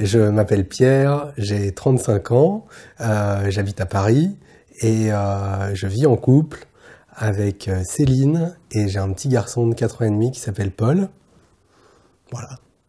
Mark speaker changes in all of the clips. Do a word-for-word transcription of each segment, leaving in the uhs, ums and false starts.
Speaker 1: Je m'appelle Pierre, j'ai trente-cinq ans, euh, j'habite à Paris et euh, je vis en couple avec Céline et j'ai un petit garçon de quatre ans et demi qui s'appelle Paul. Voilà.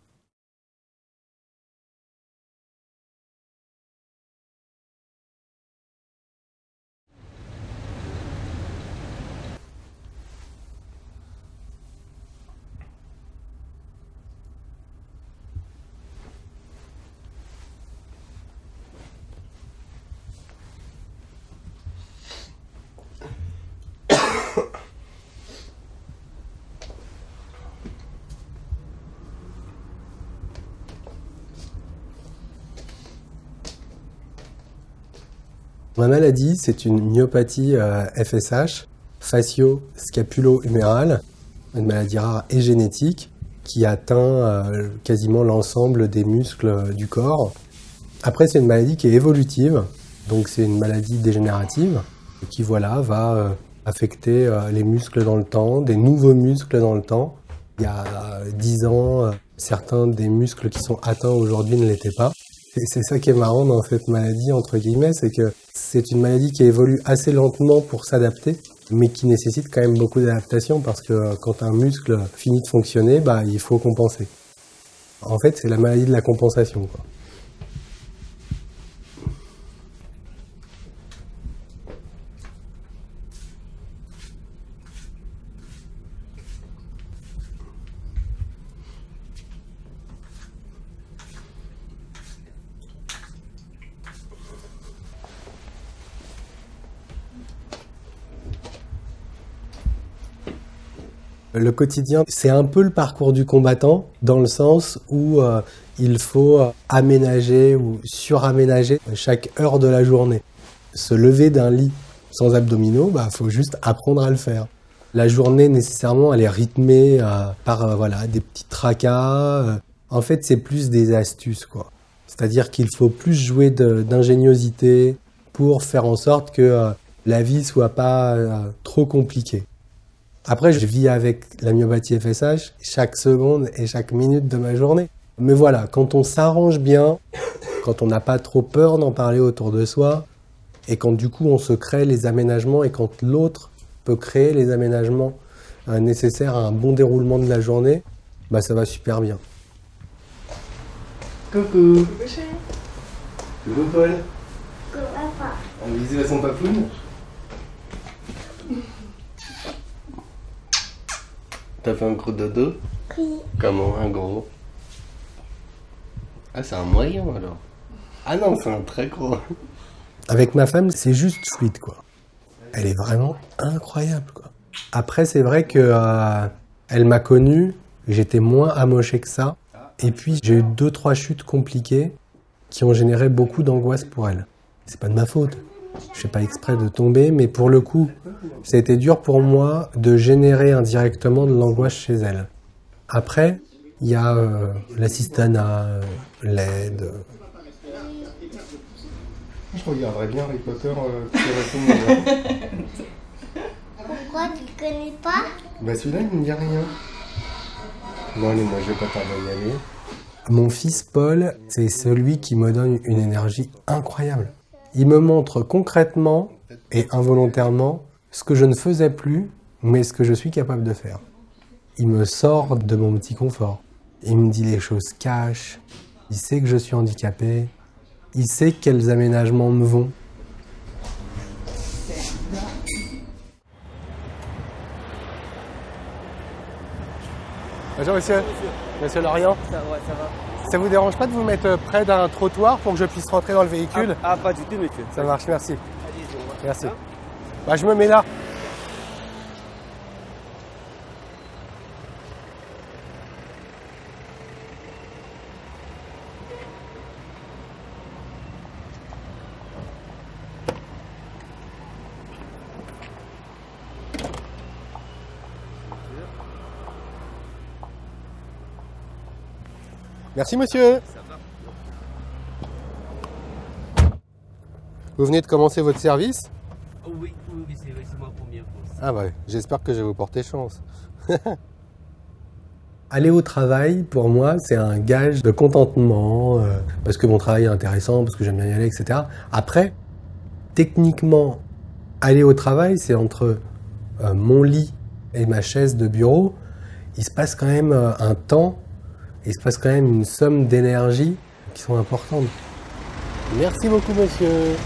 Speaker 1: Ma maladie, c'est une myopathie euh, F S H, facio-scapulo-humérale, une maladie rare et génétique qui atteint euh, quasiment l'ensemble des muscles du corps. Après, c'est une maladie qui est évolutive, donc c'est une maladie dégénérative qui voilà, va euh, affecter euh, les muscles dans le temps, des nouveaux muscles dans le temps. Il y a dix ans, euh, certains des muscles qui sont atteints aujourd'hui ne l'étaient pas. Et c'est ça qui est marrant dans cette maladie, entre guillemets, c'est que c'est une maladie qui évolue assez lentement pour s'adapter, mais qui nécessite quand même beaucoup d'adaptation parce que quand un muscle finit de fonctionner, bah, il faut compenser. En fait, c'est la maladie de la compensation, quoi. Le quotidien, c'est un peu le parcours du combattant, dans le sens où euh, il faut aménager ou suraménager chaque heure de la journée. Se lever d'un lit sans abdominaux, bah, faut juste apprendre à le faire. La journée, nécessairement, elle est rythmée euh, par euh, voilà, des petits tracas. Euh. En fait, c'est plus des astuces, quoi. C'est-à-dire qu'il faut plus jouer de, d'ingéniosité pour faire en sorte que euh, la vie soit pas euh, trop compliquée. Après, je vis avec la myopathie F S H chaque seconde et chaque minute de ma journée. Mais voilà, quand on s'arrange bien, quand on n'a pas trop peur d'en parler autour de soi, et quand du coup on se crée les aménagements, et quand l'autre peut créer les aménagements euh, nécessaires à un bon déroulement de la journée, bah ça va super bien. Coucou.
Speaker 2: Coucou chérie.
Speaker 1: Coucou Paul.
Speaker 2: Coucou papa.
Speaker 1: Un bisou à son papoune. T'as fait un gros dodo?
Speaker 2: Oui.
Speaker 1: Comment un gros? Ah, c'est un moyen alors. Ah non, c'est un très gros. Avec ma femme, c'est juste fluide, quoi. Elle est vraiment incroyable, quoi. Après, c'est vrai que euh, elle m'a connu, j'étais moins amoché que ça. Et puis, j'ai eu deux, trois chutes compliquées qui ont généré beaucoup d'angoisse pour elle. C'est pas de ma faute. Je fais pas exprès de tomber, mais pour le coup, ça a été dur pour moi de générer indirectement de l'angoisse chez elle. Après, il y a euh, l'assistanat, euh, l'aide. Je regarderais bien Harry Potter euh, plus récemment.
Speaker 2: Pourquoi tu le connais pas?
Speaker 1: Bah celui-là, il ne me dit rien. Bon allez, moi je vais pas tarder à y aller. Mon fils Paul, c'est celui qui me donne une énergie incroyable. Il me montre concrètement et involontairement ce que je ne faisais plus, mais ce que je suis capable de faire. Il me sort de mon petit confort. Il me dit les choses cash. Il sait que je suis handicapé. Il sait quels aménagements me vont. Bonjour monsieur. Monsieur Lorient.
Speaker 3: Ça va, ça va.
Speaker 1: Ça vous dérange pas de vous mettre près d'un trottoir pour que je puisse rentrer dans le véhicule?
Speaker 3: Ah, ah, pas du tout, monsieur.
Speaker 1: Ça marche, merci.
Speaker 3: Allez-y, on va.
Speaker 1: Merci.
Speaker 3: Hein?
Speaker 1: Bah, je me mets là. Merci monsieur. Vous venez de commencer votre service?
Speaker 3: Oh, oui, oui, oui, c'est oui, c'est ma première fois.
Speaker 1: Ah bah, j'espère que je vais vous porter chance. Aller au travail, pour moi, c'est un gage de contentement, euh, parce que mon travail est intéressant, parce que j'aime bien y aller, et cetera. Après, techniquement, aller au travail, c'est entre euh, mon lit et ma chaise de bureau. Il se passe quand même euh, un temps, il se passe quand même une somme d'énergie qui sont importantes. Merci beaucoup, monsieur.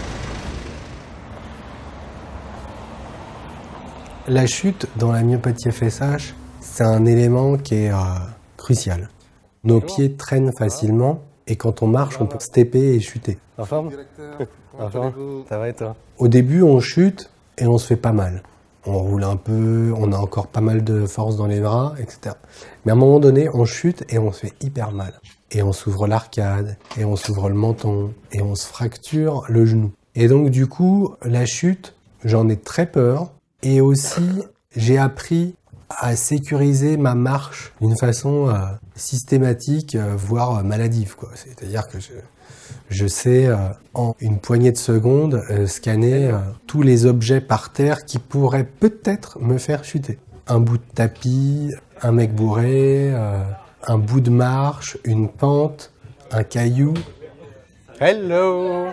Speaker 1: La chute dans la myopathie F S H, c'est un élément qui est euh, crucial. Nos pieds traînent facilement et quand on marche, on peut stepper et chuter. En forme ? En forme ? Ça va et toi ? Au début, on chute et on se fait pas mal. On roule un peu, on a encore pas mal de force dans les bras, et cetera. Mais à un moment donné, on chute et on se fait hyper mal. Et on s'ouvre l'arcade, et on s'ouvre le menton, et on se fracture le genou. Et donc du coup, la chute, j'en ai très peur. Et aussi, j'ai appris à sécuriser ma marche d'une façon euh, systématique, euh, voire euh, maladive, quoi. C'est-à-dire que je, je sais, euh, en une poignée de secondes, euh, scanner euh, tous les objets par terre qui pourraient peut-être me faire chuter. Un bout de tapis, un mec bourré, euh, un bout de marche, une pente, un caillou. Hello!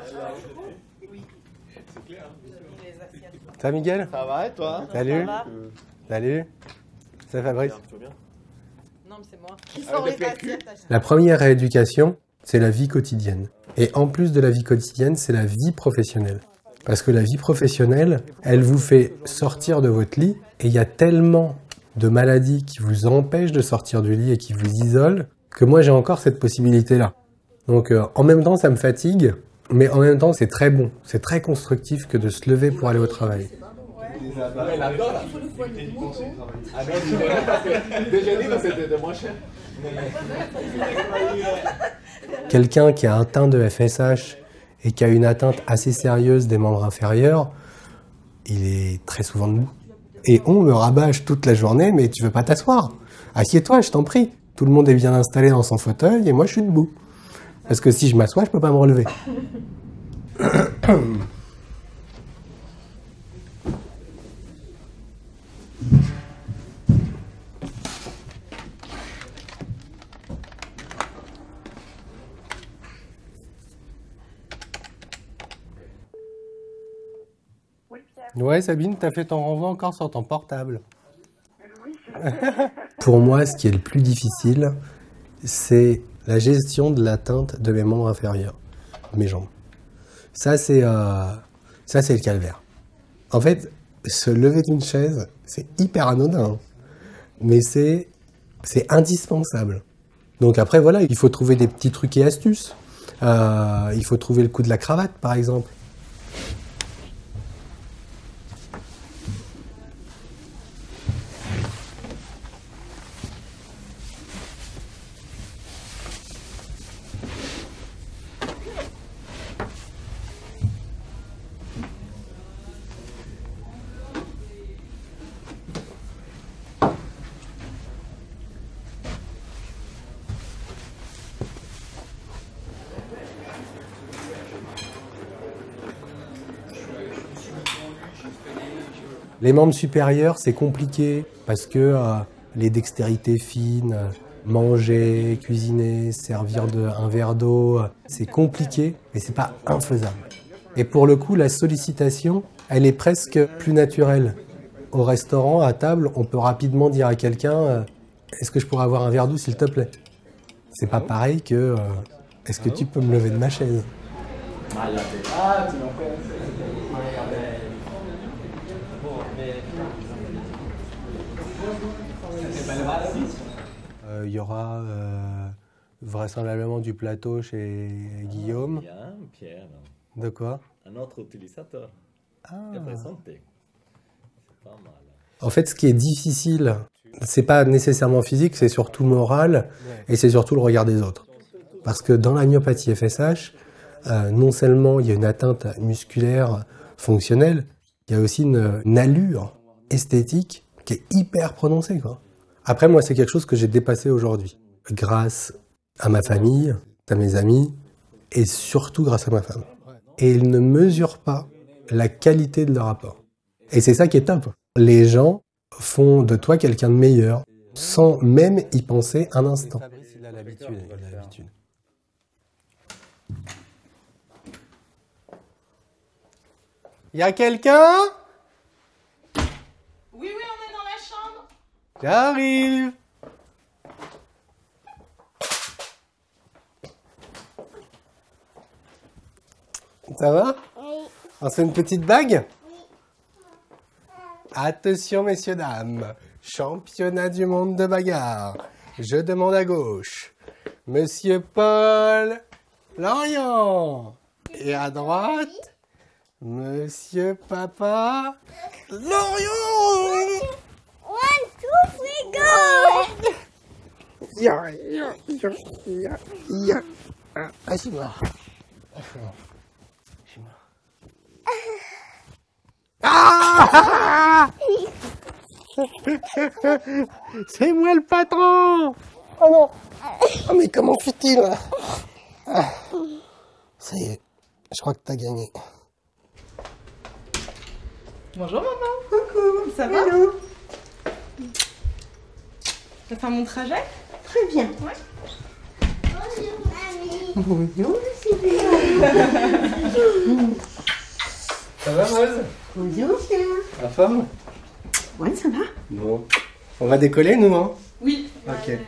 Speaker 1: Ça va, Miguel?
Speaker 3: Ça va et toi?
Speaker 1: Salut. Salut. Ça, Fabrice?
Speaker 4: Non, mais c'est moi. Qui sort les assiettes à chaque
Speaker 1: La première rééducation, c'est la vie quotidienne. Et en plus de la vie quotidienne, c'est la vie professionnelle. Parce que la vie professionnelle, elle vous fait sortir de votre lit, et il y a tellement de maladies qui vous empêchent de sortir du lit et qui vous isolent, que moi j'ai encore cette possibilité-là. Donc euh, en même temps, ça me fatigue, mais en même temps, c'est très bon, c'est très constructif que de se lever pour aller au travail. Quelqu'un qui a atteint de F S H et qui a une atteinte assez sérieuse des membres inférieurs, il est très souvent debout. Et on me rabâche toute la journée, mais tu veux pas t'asseoir? Assieds-toi, je t'en prie. Tout le monde est bien installé dans son fauteuil et moi je suis debout. Parce que si je m'assois, je peux pas me relever. Ouais, Sabine, t'as fait ton renvoi encore sur ton portable. Pour moi, ce qui est le plus difficile, c'est la gestion de l'atteinte de mes membres inférieurs, mes jambes. Ça, c'est euh, ça, c'est le calvaire. En fait, se lever d'une chaise, c'est hyper anodin, hein. Mais c'est c'est indispensable. Donc après, voilà, il faut trouver des petits trucs et astuces. Euh, il faut trouver le coup de la cravate, par exemple. Les membres supérieurs, c'est compliqué parce que euh, les dextérités fines, euh, manger, cuisiner, servir de, un verre d'eau, euh, c'est compliqué, mais c'est pas infaisable. Et pour le coup, la sollicitation, elle est presque plus naturelle. Au restaurant, à table, on peut rapidement dire à quelqu'un euh, « Est-ce que je pourrais avoir un verre d'eau, s'il te plaît ?» C'est pas pareil que euh, « Est-ce que tu peux me lever de ma chaise ?» Il euh, y aura euh, vraisemblablement du plateau chez Guillaume.
Speaker 5: Bien, Pierre.
Speaker 1: De quoi?
Speaker 5: Un autre utilisateur.
Speaker 1: Ah.
Speaker 5: Est présenté. C'est pas mal.
Speaker 1: En fait, ce qui est difficile, c'est pas nécessairement physique, c'est surtout moral et c'est surtout le regard des autres. Parce que dans la myopathie F S H, euh, non seulement il y a une atteinte musculaire fonctionnelle, il y a aussi une, une allure esthétique qui est hyper prononcée, quoi. Après, moi, c'est quelque chose que j'ai dépassé aujourd'hui, grâce à ma famille, à mes amis, et surtout grâce à ma femme. Et ils ne mesurent pas la qualité de leur rapport. Et c'est ça qui est top. Les gens font de toi quelqu'un de meilleur. sans même y penser un instant. Fabrice, il a l'habitude, il a l'habitude. Y a quelqu'un?
Speaker 4: Oui, oui, on est dans la chambre.
Speaker 1: J'arrive. Ça va?
Speaker 2: Oui.
Speaker 1: On se fait une petite bague? Attention, messieurs, dames. Championnat du monde de bagarre. Je demande à gauche. Monsieur Paul Lorient. Et à droite, Monsieur Papa Lorient.
Speaker 2: One, two, three, go!
Speaker 1: Ya, ya, ya, ya, ya. Ah, assieds-moi. Assieds-moi. Assieds-moi. Ah! C'est moi le patron! Oh non! Oh mais comment fait-il? Ah. Ça y est, je crois que t'as gagné.
Speaker 4: Bonjour maman. Coucou. Ça va?
Speaker 6: Hello.
Speaker 4: T'as fait mon trajet?
Speaker 6: Très bien.
Speaker 4: Ouais.
Speaker 2: Bonjour, mamie.
Speaker 6: Bonjour, Sylvia.
Speaker 1: Ça va, Rose?
Speaker 6: Bonjour, Pierre.
Speaker 1: La femme?
Speaker 6: Ouais, ça va?
Speaker 1: Bon. On va décoller, nous, hein?
Speaker 4: Oui.
Speaker 1: Ok.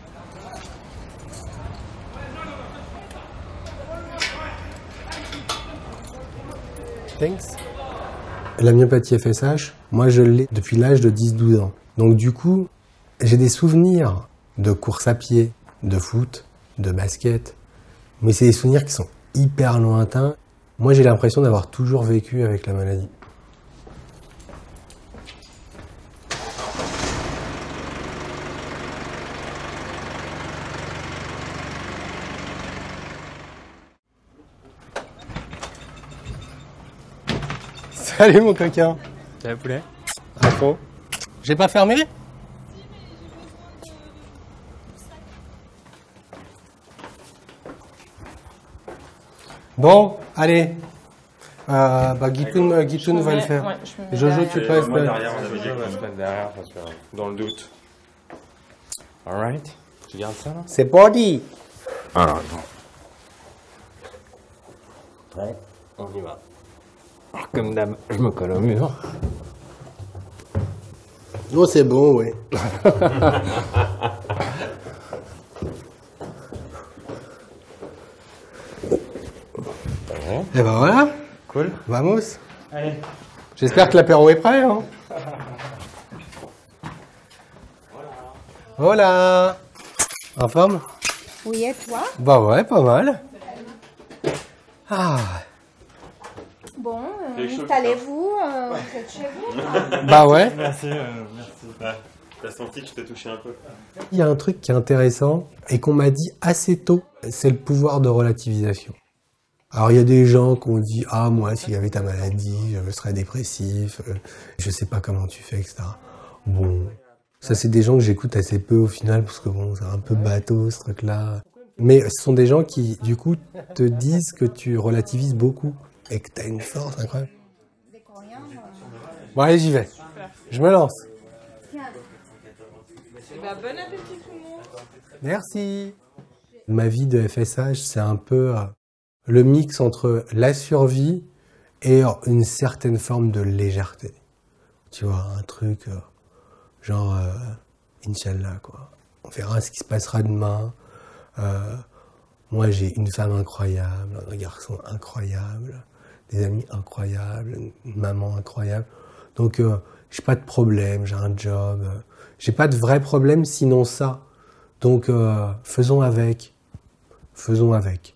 Speaker 1: Thanks. La myopathie F S H, moi je l'ai depuis l'âge de dix douze ans. Donc du coup, j'ai des souvenirs de course à pied, de foot, de basket. Mais c'est des souvenirs qui sont hyper lointains. Moi j'ai l'impression d'avoir toujours vécu avec la maladie. Salut mon coquin.
Speaker 3: Salut poulet.
Speaker 1: À fond. J'ai pas fermé? Bon, allez. Euh, bah Guitoun, euh, Guitoun va le faire.
Speaker 4: Ouais, je me mets
Speaker 1: Jojo,
Speaker 4: derrière.
Speaker 1: tu passes.
Speaker 7: Moi
Speaker 1: là.
Speaker 7: derrière, on avait dit qu'on va se mettre derrière parce que dans le doute. Alright. Tu gardes ça là?
Speaker 1: C'est parti.
Speaker 7: Alors attends. Ouais, on y va. Alors, comme d'hab, je me colle au mur.
Speaker 1: Oh, c'est bon, oui.
Speaker 7: Ouais.
Speaker 1: Et ben voilà.
Speaker 7: Cool.
Speaker 1: Vamos.
Speaker 7: Allez.
Speaker 1: J'espère que l'apéro est prêt, hein. Voilà. En forme?
Speaker 6: Oui, et toi?
Speaker 1: Bah ouais, pas mal. Ah.
Speaker 6: Bon, euh, installez-vous, euh, vous êtes chez vous?
Speaker 1: Bah ouais.
Speaker 7: Merci, euh, merci. Ouais. T'as senti que je t'ai touché un peu?
Speaker 1: Il y a un truc qui est intéressant et qu'on m'a dit assez tôt, c'est le pouvoir de relativisation. Alors il y a des gens qui ont dit « Ah, moi, s'il y avait ta maladie, je serais dépressif, euh, je sais pas comment tu fais, et cetera » Bon, ça c'est des gens que j'écoute assez peu au final, parce que bon, c'est un peu bateau ce truc-là. Mais ce sont des gens qui, du coup, te disent que tu relativises beaucoup et que t'as une force incroyable. Bon, allez, j'y vais. Je me lance.
Speaker 4: Eh ben, bon appétit tout le monde.
Speaker 1: Merci. Ma vie de F S H, c'est un peu euh, le mix entre la survie et euh, une certaine forme de légèreté. Tu vois, un truc euh, genre, euh, Inch'Allah, quoi. On verra ce qui se passera demain. Euh, moi, j'ai une femme incroyable, un garçon incroyable, des amis incroyables, une maman incroyable. Donc, euh, j'ai pas de problème, j'ai un job. Euh, j'ai pas de vrai problème sinon ça. Donc, euh, faisons avec. Faisons avec.